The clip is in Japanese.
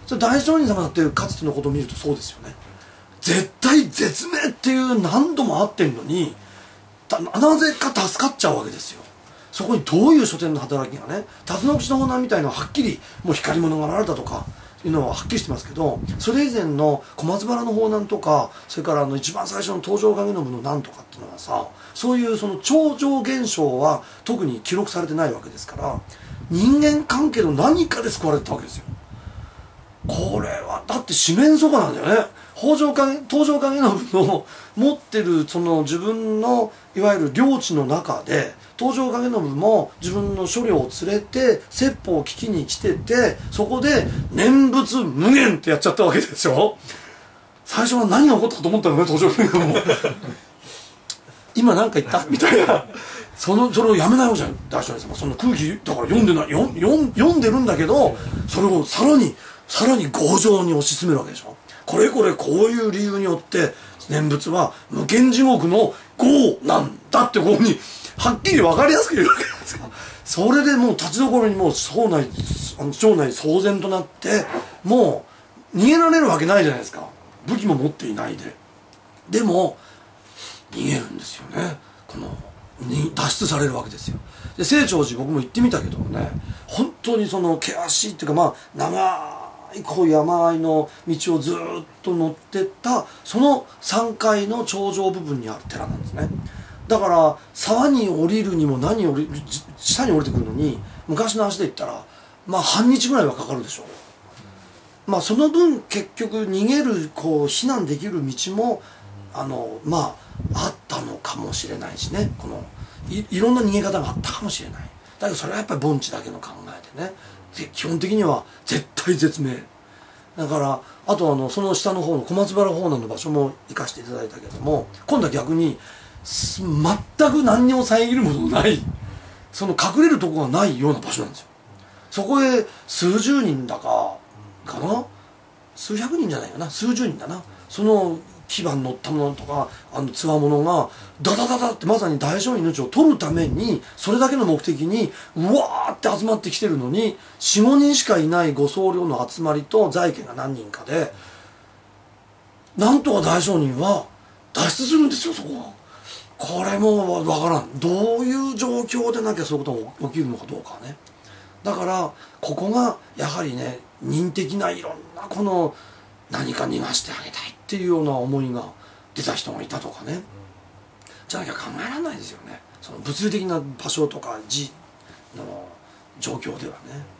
それ大聖人様だってかつてのことを見るとそうですよね。絶対絶命っていう何度もあってんのになぜか助かっちゃうわけですよ。そこにどういう書店の働きがね、辰野口の法難みたいなのははっきりもう光り物が現れたとかいうのははっきりしてますけど、それ以前の小松原の法難とか、それから一番最初の東条影信のなんとかっていうのはさ、そういうその超常現象は特に記録されてないわけですから、人間関係の何かで救われてたわけですよ。これはだって四面楚歌なんだよね。東条影信の持ってるその自分のいわゆる領地の中で、東条影信も自分の所領を連れて説法を聞きに来てて、そこで念仏無限ってやっちゃったわけですよ。最初は何が起こったかと思ったのね、東条影信も今何か言ったみたいな。それをやめないわけじゃん、大聖人様。その空気だから読んでない、読んでるんだけど、それをさらに強情に推し進めるわけでしょ。こういう理由によって念仏は無間地獄の業なんだってここにはっきり分かりやすく言うわけですか。それでもう立ちどころにもう町内騒然となって、もう逃げられるわけないじゃないですか。武器も持っていないで。でも逃げるんですよね。脱出されるわけですよ。で清張寺僕も行ってみたけどもね、本当にその険しいっていうか、長いこう山あいの道をずっと乗ってったその3階の頂上部分にある寺なんですね。だから沢に降りるにも下に降りてくるのに昔の足で言ったら半日ぐらいはかかるでしょう。その分結局逃げる避難できる道もあったのかもしれないしね。いろんな逃げ方があったかもしれない。だけどそれはやっぱり盆地だけの考えでね、基本的には絶対絶命だから。あとその下の方の小松原法難の場所も行かせていただいたけども、今度は逆に全く何にも遮るもののない、その隠れるとこがないような場所なんですよ。そこへ数十人だかな、数百人じゃないかな、数十人だな、その牙に乗ったものとかつわものがダダダダってまさに大聖人の命を取るためにそれだけの目的にうわーって集まってきてるのに、 4,5 人しかいないご僧侶の集まりと在家が何人かでなんとか大聖人は脱出するんですよ。そこはこれもわからん、どういう状況でなきゃそういうことが起きるのかどうかね。だからここがやはりね、人的ないろんな何か逃がしてあげたいっていうような思いが出た人がいたとかね、じゃなきゃ考えられないですよね。その物理的な場所とか字の状況ではね。